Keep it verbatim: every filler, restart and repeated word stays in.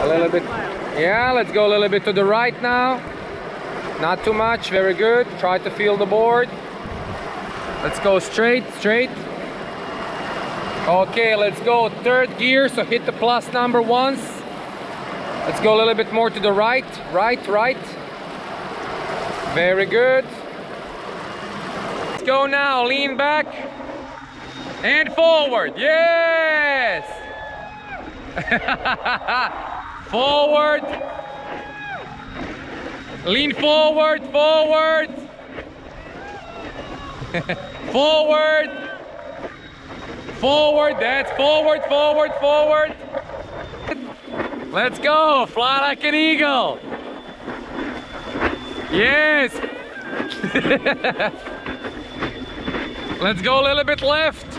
A little bit. Yeah, let's go a little bit to the right now. Not too much, very good. Try to feel the board. Let's go straight, straight. Okay, let's go third gear, so hit the plus number once. Let's go a little bit more to the right, right, right. Very good. Let's go now, lean back and forward, yes! Forward. Lean forward, forward. Forward. Forward, that's forward, forward, forward. Let's go, fly like an eagle. Yes. Let's go a little bit left.